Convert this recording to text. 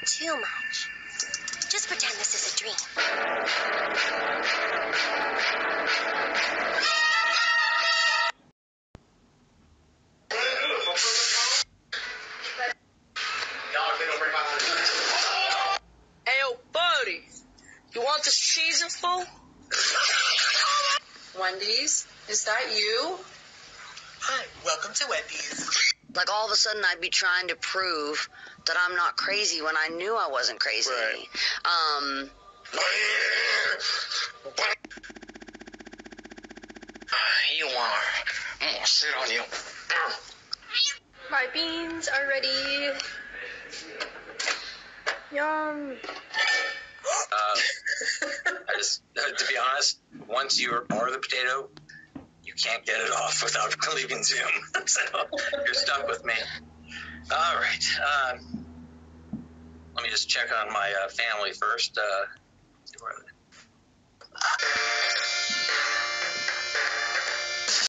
too much. Just pretend this is a dream. Hey, yo, buddy. You want this cheese in full? Wendy's? Is that you? Hi, welcome to Wendy's. Like all of a sudden I'd be trying to prove that I'm not crazy when I knew I wasn't crazy. Right. You are. I'm gonna sit on you. My beans are ready. Yum. To be honest, once you are the potato, you can't get it off without leaving Zoom. So you're stuck with me. All right. Let me just check on my family first. See where